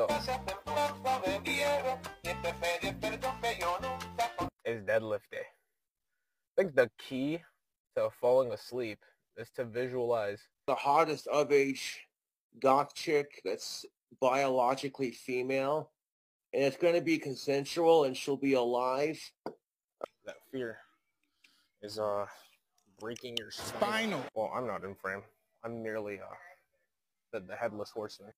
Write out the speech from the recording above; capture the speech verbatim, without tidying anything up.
So, is deadlift day. I think the key to falling asleep is to visualize the hottest of age goth chick that's biologically female, and it's going to be consensual, and she'll be alive. That fear is uh breaking your spinal. Well, I'm not in frame. I'm merely uh the, the headless horseman.